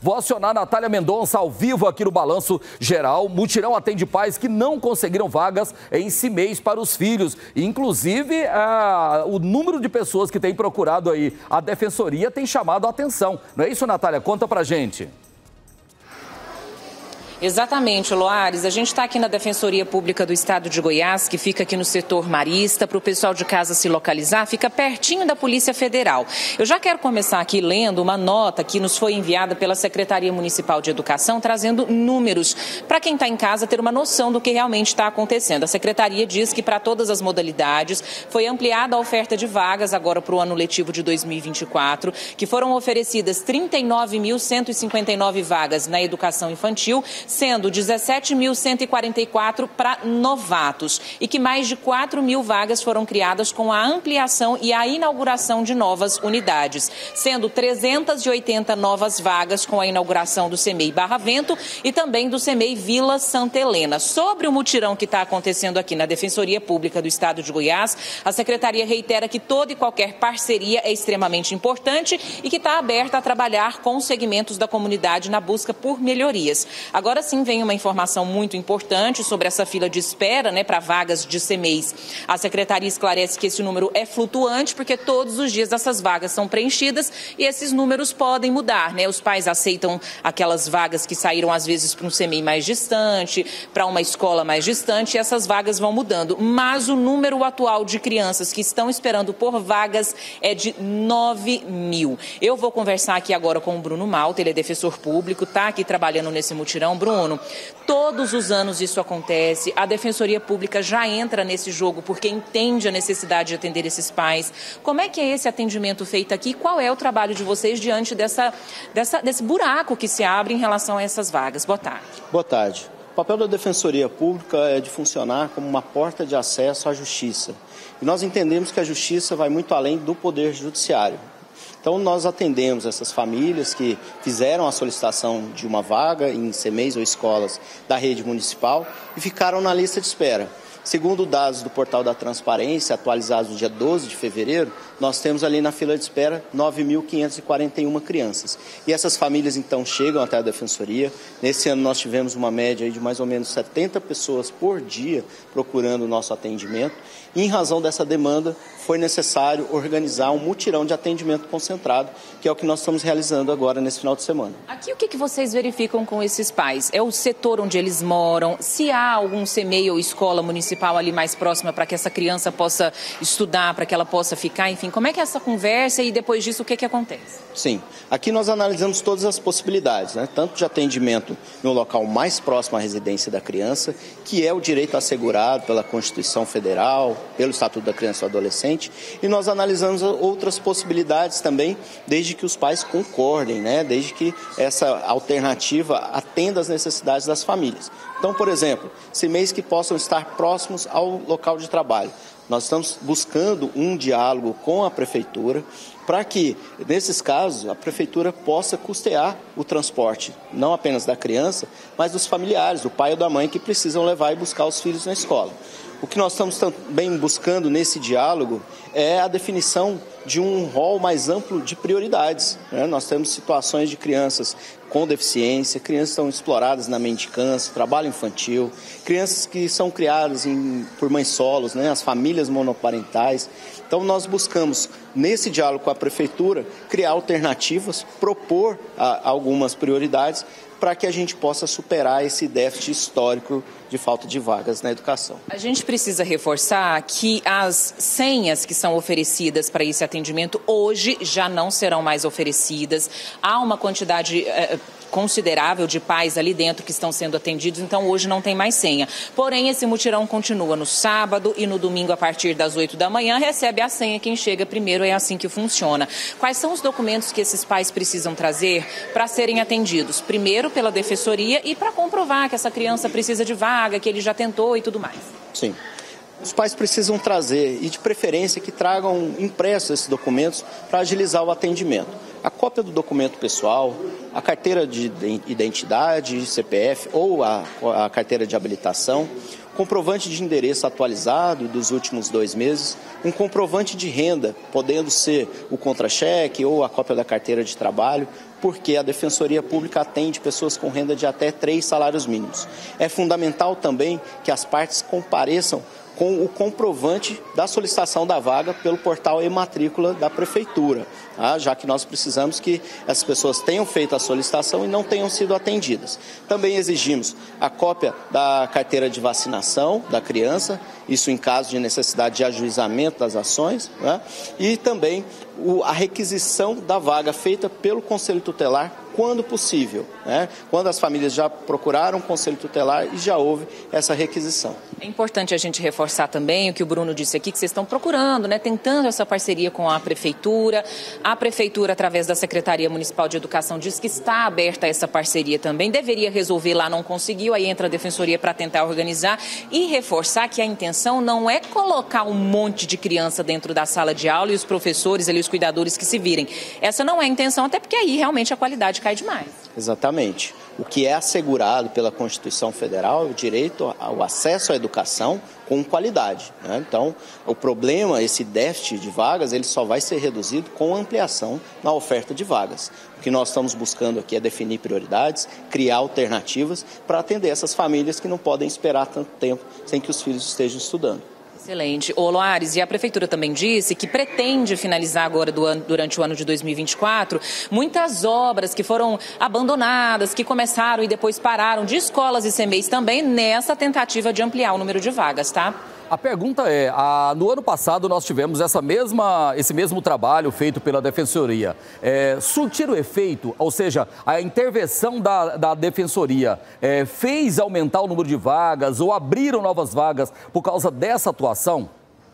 Vou acionar a Natália Mendonça ao vivo aqui no Balanço Geral. Mutirão atende pais que não conseguiram vagas em CMEIs para os filhos. Inclusive, o número de pessoas que tem procurado aí a Defensoria tem chamado a atenção. Não é isso, Natália? Conta pra gente. Exatamente, Loares. A gente está aqui na Defensoria Pública do Estado de Goiás, que fica aqui no setor marista. Para o pessoal de casa se localizar, fica pertinho da Polícia Federal. Eu já quero começar aqui lendo uma nota que nos foi enviada pela Secretaria Municipal de Educação, trazendo números para quem está em casa ter uma noção do que realmente está acontecendo. A Secretaria diz que para todas as modalidades foi ampliada a oferta de vagas agora para o ano letivo de 2024, que foram oferecidas 39.159 vagas na educação infantil, sendo 17.144 para novatos, e que mais de 4.000 vagas foram criadas com a ampliação e a inauguração de novas unidades, sendo 380 novas vagas com a inauguração do CMEI Barra Vento e também do CMEI Vila Santa Helena. Sobre o mutirão que está acontecendo aqui na Defensoria Pública do Estado de Goiás, a Secretaria reitera que toda e qualquer parceria é extremamente importante e que está aberta a trabalhar com os segmentos da comunidade na busca por melhorias. Agora sim vem uma informação muito importante sobre essa fila de espera, para vagas de CMEIs. A Secretaria esclarece que esse número é flutuante porque todos os dias essas vagas são preenchidas e esses números podem mudar, Os pais aceitam aquelas vagas que saíram às vezes para um CMEI mais distante, para uma escola mais distante, e essas vagas vão mudando. Mas o número atual de crianças que estão esperando por vagas é de 9.000. Eu vou conversar aqui agora com o Bruno Malta, ele é defensor público, está aqui trabalhando nesse mutirão. Bruno, todos os anos isso acontece, a Defensoria Pública já entra nesse jogo porque entende a necessidade de atender esses pais. Como é que é esse atendimento feito aqui? Qual é o trabalho de vocês diante desse buraco que se abre em relação a essas vagas? Boa tarde. Boa tarde. O papel da Defensoria Pública é de funcionar como uma porta de acesso à justiça. E nós entendemos que a justiça vai muito além do Poder Judiciário. Então, nós atendemos essas famílias que fizeram a solicitação de uma vaga em CMEIs ou escolas da rede municipal e ficaram na lista de espera. Segundo dados do Portal da Transparência, atualizados no dia 12 de fevereiro, nós temos ali na fila de espera 9.541 crianças. E essas famílias, então, chegam até a Defensoria. Nesse ano, nós tivemos uma média de mais ou menos 70 pessoas por dia procurando o nosso atendimento. E, em razão dessa demanda, foi necessário organizar um mutirão de atendimento concentrado, que é o que nós estamos realizando agora nesse final de semana. Aqui, o que vocês verificam com esses pais? É o setor onde eles moram? Se há algum CMEI ou escola municipal ali mais próxima para que essa criança possa estudar, para que ela possa ficar, enfim, como é que é essa conversa e depois disso o que acontece? Sim, aqui nós analisamos todas as possibilidades, tanto de atendimento no local mais próximo à residência da criança, que é o direito assegurado pela Constituição Federal, pelo Estatuto da Criança e do Adolescente, e nós analisamos outras possibilidades também, desde que os pais concordem, desde que essa alternativa atenda às necessidades das famílias. Então, por exemplo, CMEIs que possam estar próximos ao local de trabalho. Nós estamos buscando um diálogo com a Prefeitura para que, nesses casos, a Prefeitura possa custear o transporte, não apenas da criança, mas dos familiares, do pai ou da mãe que precisam levar e buscar os filhos na escola. O que nós estamos também buscando nesse diálogo é a definição de um rol mais amplo de prioridades. Nós temos situações de crianças com deficiência, crianças que estão exploradas na mendicância, trabalho infantil, crianças que são criadas por mães solos, as famílias monoparentais. Então, nós buscamos, nesse diálogo com a Prefeitura, criar alternativas, propor algumas prioridades para que a gente possa superar esse déficit histórico de falta de vagas na educação. A gente precisa reforçar que as senhas que são oferecidas para esse atendimento hoje já não serão mais oferecidas. Há uma quantidade considerável de pais ali dentro que estão sendo atendidos, então hoje não tem mais senha. Porém, esse mutirão continua no sábado e no domingo a partir das 8 da manhã, recebe a senha quem chega primeiro, é assim que funciona. Quais são os documentos que esses pais precisam trazer para serem atendidos? Primeiro pela Defensoria e para comprovar que essa criança precisa de vaga, que ele já tentou e tudo mais. Sim. Os pais precisam trazer, e de preferência que tragam impressos esses documentos para agilizar o atendimento. A cópia do documento pessoal, a carteira de identidade, CPF ou a carteira de habilitação, comprovante de endereço atualizado dos últimos 2 meses, um comprovante de renda, podendo ser o contra-cheque ou a cópia da carteira de trabalho, porque a Defensoria Pública atende pessoas com renda de até 3 salários mínimos. É fundamental também que as partes compareçam com o comprovante da solicitação da vaga pelo portal e-matrícula da Prefeitura, tá? Já que nós precisamos que essas pessoas tenham feito a solicitação e não tenham sido atendidas. Também exigimos a cópia da carteira de vacinação da criança, isso em caso de necessidade de ajuizamento das ações, né? E também a requisição da vaga feita pelo Conselho Tutelar quando possível, né? Quando as famílias já procuraram o Conselho Tutelar e já houve essa requisição. É importante a gente reforçar também o que o Bruno disse aqui, que vocês estão procurando, né? Tentando essa parceria com a Prefeitura. A Prefeitura, através da Secretaria Municipal de Educação, diz que está aberta a essa parceria também. Deveria resolver lá, não conseguiu, aí entra a Defensoria para tentar organizar e reforçar que a intenção não é colocar um monte de criança dentro da sala de aula e os professores ali, os cuidadores que se virem. Essa não é a intenção, até porque aí realmente a qualidade cai demais. Exatamente. O que é assegurado pela Constituição Federal é o direito ao acesso à educação com qualidade, né? Então, o problema, esse déficit de vagas, ele só vai ser reduzido com ampliação na oferta de vagas. O que nós estamos buscando aqui é definir prioridades, criar alternativas para atender essas famílias que não podem esperar tanto tempo sem que os filhos estejam estudando. Excelente. Ô, Loares, e a Prefeitura também disse que pretende finalizar agora durante o ano de 2024 muitas obras que foram abandonadas, que começaram e depois pararam, de escolas e CMEs também, nessa tentativa de ampliar o número de vagas, tá? A pergunta é, no ano passado nós tivemos esse mesmo trabalho feito pela Defensoria. Surtiram efeito, ou seja, a intervenção da Defensoria fez aumentar o número de vagas ou abriram novas vagas por causa dessa atuação?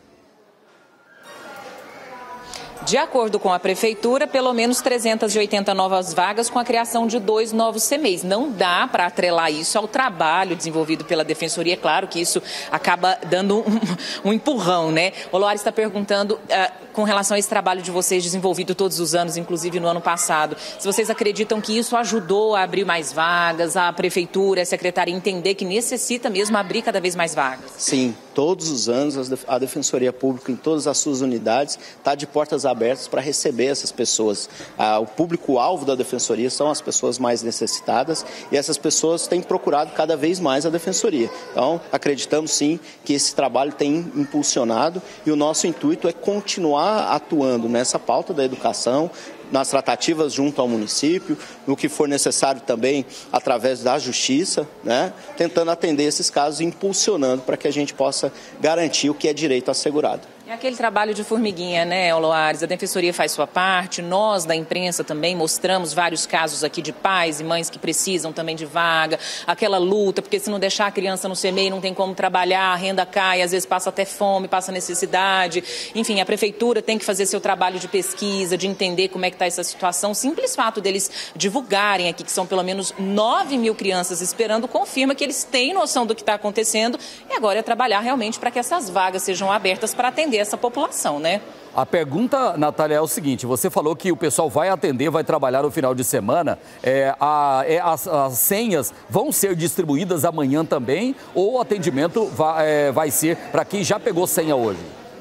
De acordo com a Prefeitura, pelo menos 380 novas vagas com a criação de 2 novos CMEs. Não dá para atrelar isso ao trabalho desenvolvido pela Defensoria. Claro que isso acaba dando um empurrão, né? O Loares está perguntando com relação a esse trabalho de vocês desenvolvido todos os anos, inclusive no ano passado, se vocês acreditam que isso ajudou a abrir mais vagas, a Prefeitura, a Secretaria entender que necessita mesmo abrir cada vez mais vagas? Sim, todos os anos a Defensoria Pública em todas as suas unidades está de portas abertas para receber essas pessoas. O público-alvo da Defensoria são as pessoas mais necessitadas e essas pessoas têm procurado cada vez mais a Defensoria. Então, acreditamos sim que esse trabalho tem impulsionado e o nosso intuito é continuar atuando nessa pauta da educação, nas tratativas junto ao município, no que for necessário também através da justiça, né? Tentando atender esses casos e impulsionando para que a gente possa garantir o que é direito assegurado. É aquele trabalho de formiguinha, né, Loares? A Defensoria faz sua parte, nós da imprensa também mostramos vários casos aqui de pais e mães que precisam também de vaga, aquela luta, porque se não deixar a criança no CMEI não tem como trabalhar, a renda cai, às vezes passa até fome, passa necessidade. Enfim, a Prefeitura tem que fazer seu trabalho de pesquisa, de entender como é que está essa situação. O simples fato deles divulgarem aqui que são pelo menos 9 mil crianças esperando, confirma que eles têm noção do que está acontecendo e agora é trabalhar realmente para que essas vagas sejam abertas para atender essa população, né? A pergunta, Natália, é o seguinte, você falou que o pessoal vai atender, vai trabalhar no final de semana, as senhas vão ser distribuídas amanhã também ou o atendimento vai ser para quem já pegou senha hoje?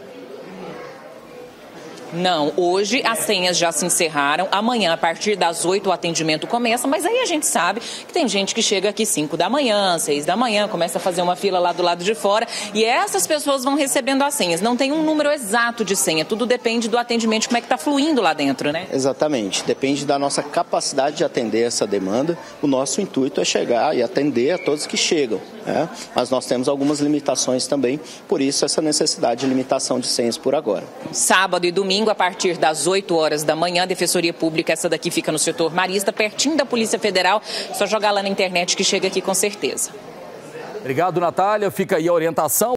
Não, hoje as senhas já se encerraram, amanhã a partir das 8 o atendimento começa, mas aí a gente sabe que tem gente que chega aqui 5 da manhã, 6 da manhã, começa a fazer uma fila lá do lado de fora e essas pessoas vão recebendo as senhas. Não tem um número exato de senha, tudo depende do atendimento, como é que está fluindo lá dentro, né? Exatamente, depende da nossa capacidade de atender essa demanda. O nosso intuito é chegar e atender a todos que chegam, né? Mas nós temos algumas limitações também, por isso essa necessidade de limitação de senhas por agora. Sábado e domingo, a partir das 8 horas da manhã, a Defensoria Pública, essa daqui fica no setor Marista, pertinho da Polícia Federal, só jogar lá na internet que chega aqui com certeza. Obrigado, Natália, fica aí a orientação.